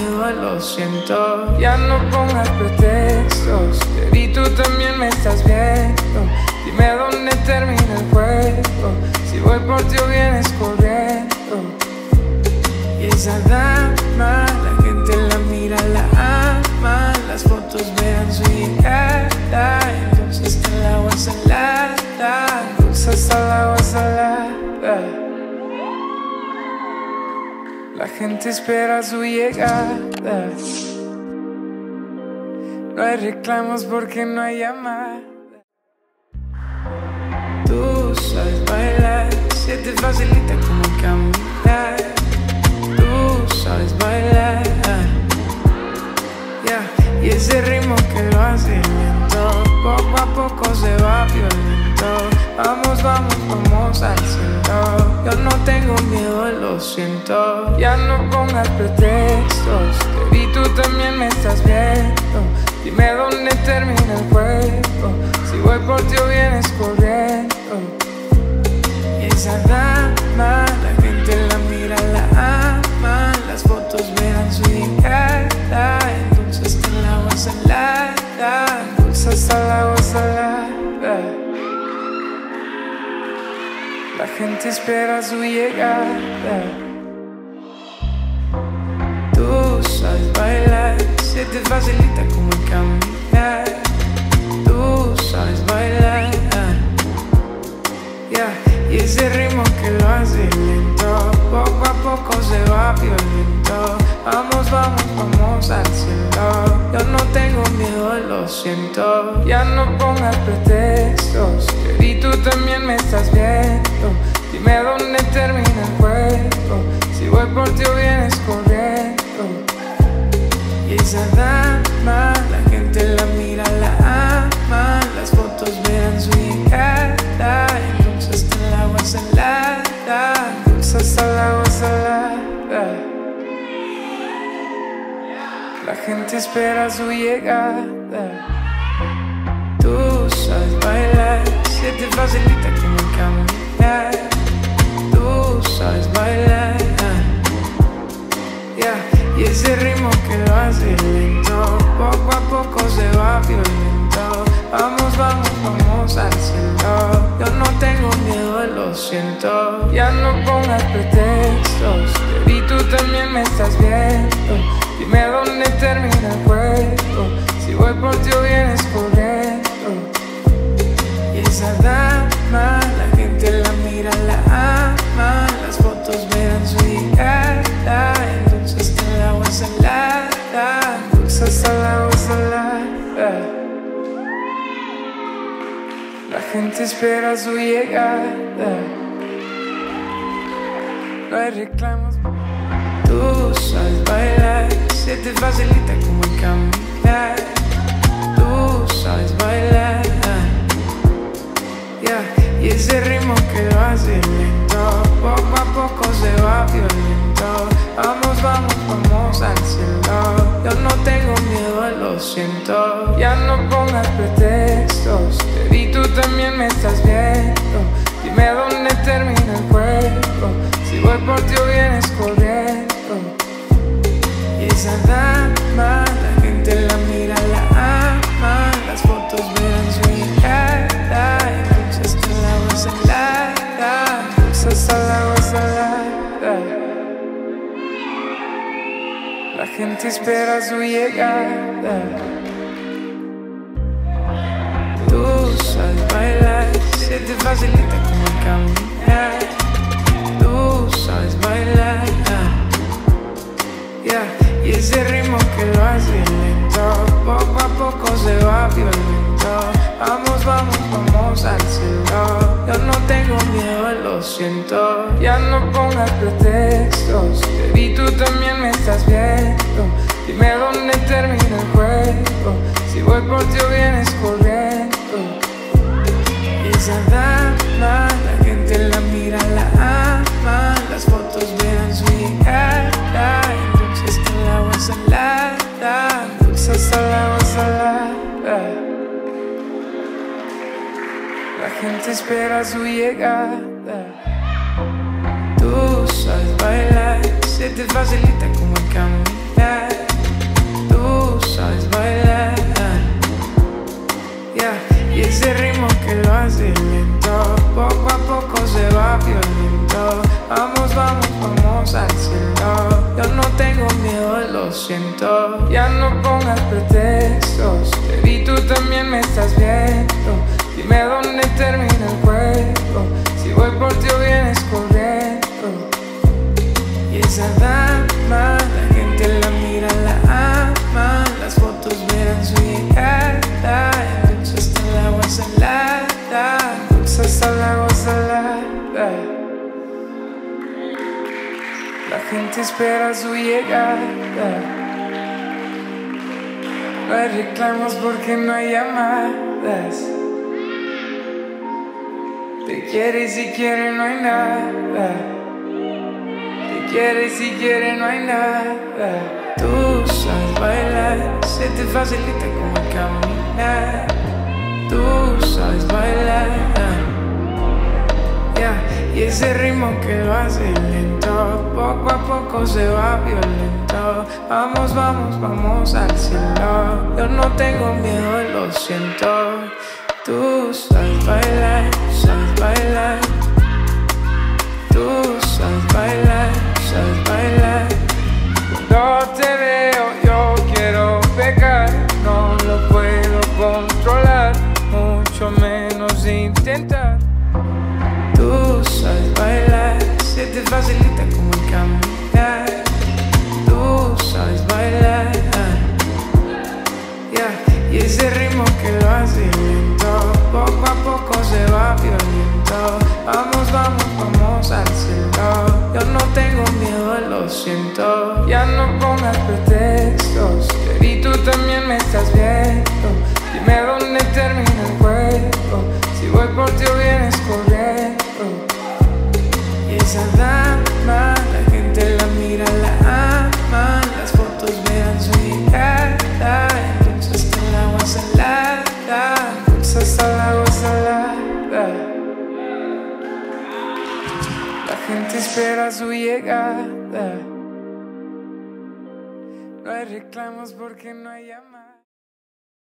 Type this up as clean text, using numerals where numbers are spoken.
miedo, lo siento. Ya no pongas pretextos, te vi, tú también me estás viendo. Dime dónde termina el juego, si voy por ti o vienes corriendo. Y esa dama, la gente la mira, la ama, las fotos vean su llegada. Entonces está el agua salada, dulce hasta el agua salada. La gente espera su llegada. No hay reclamos porque no hay llamada. Tú sabes bailar, se te facilita como caminar. Tú sabes bailar, yeah. Y ese ritmo que lo hace lento, poco a poco se va violento. Vamos, vamos, vamos al cielo. Yo no tengo miedo, lo siento. Ya no pongas pretextos, te vi, tú también me estás viendo. Dime dónde termina el juego, si voy por ti o vienes corriendo. Y esa dama, la gente la mira, la ama, las fotos vean su llegada. Entonces está el agua salada, dulce hasta el agua salada. La gente espera su llegada. Tú sabes bailar, se te facilita como caminar. Tú sabes bailar, yeah. Y ese ritmo que lo hace lento, poco a poco se va violento. Vamos, vamos, vamos al cielo. Yo no tengo miedo, lo siento. Ya no pongas pretextos, te vi, tú también me estás viendo. Dime dónde termina el juego, si voy por ti o vienes corriendo. Y esa dama, la gente la mira, la ama, las fotos vean su llegada. Entonces está el agua salada, dulce hasta el agua salada. La gente espera su llegada. Tú sabes bailar, se te facilita como caminar. Tú sabes bailar, yeah. Y ese ritmo que lo hace lento, poco a poco se va violento. Vamos, vamos, vamos al cielo. Yo no tengo miedo, lo siento. Ya no pongas pretextos, te vi, tú también me estás viendo. Dime dónde termina el juego, si voy por ti o vienes corriendo. Y esa dama, la gente la mira, la ama, las fotos vean su llegada. Entonces está el agua salada, dulce hasta el agua salada. La gente espera su llegada. No hay reclamos. Tú sabes bailar, se te facilita como caminar. Tú sabes bailar, yeah. Y ese ritmo que lo hace lento, poco a poco se va violento. Vamos, vamos, vamos al cielo. Yo no tengo miedo, lo siento. Ya no pongas pretextos, te vi, tú también me estás viendo. Dime dónde termina el juego, si voy por ti o vienes corriendo. Y esa dama, la gente la mira, la ama, las fotos vean su llegada. Entonces está el agua salada, dulce hasta el agua salada. La gente espera su llegada. Tú sabes bailar, se te facilita como caminar. Tú sabes bailar, yeah. Y ese ritmo que lo hace lento, poco a poco se va violento. Vamos, vamos, vamos al cielo. Yo no tengo miedo, lo siento. Ya no pongas pretextos, te vi, tú también me estás viendo. Dime dónde termina el juego, si voy por ti o vienes corriendo. Y esa dama, la gente la mira, la ama, las fotos vean su llegada. Entonces está el agua salada, dulce hasta el agua salada. La gente espera su llegada. Tú sabes bailar, se te facilita como caminar. siento. Ya no pongas pretextos, baby, tú también me estás viendo. Dime dónde termina el juego, si voy por ti o vienes corriendo. Y esa dama, la gente la mira, la ama, las fotos verán su llegada. Dulce hasta el agua salada, dulce hasta el agua salada. La gente espera su llegada. No hay reclamos porque no hay llamadas. Te quiere y si quiere no hay nada. Te quiere y si quiere no hay nada. Tú sabes bailar, se te facilita como caminar. Tú sabes bailar, yeah. Y ese ritmo que lo hace lento, poco a poco se va violento. Vamos, vamos, vamos al cielo. Yo no tengo miedo, lo siento. Tú sabes bailar, sabes bailar. Tú sabes bailar, sabes bailar. Cuando te veo yo quiero pecar, no lo puedo controlar, mucho menos intentar. Tú sabes bailar, se te facilita como el caminar. Tú sabes bailar, yeah. Y ese ritmo que lo hace lento, poco a poco se va violento. Vamos, vamos, vamos al cielo. Yo no tengo miedo, lo siento. Ya no pongas pretextos, baby, tú también me estás viendo. Dime dónde termina el juego, si voy por ti o vienes corriendo. Y esa dama, la gente la mira, la ama, las fotos vean su llegada. Dulce hasta el agua salada, dulce hasta el agua salada. La gente espera su llegada. No hay reclamos porque no hay llamadas.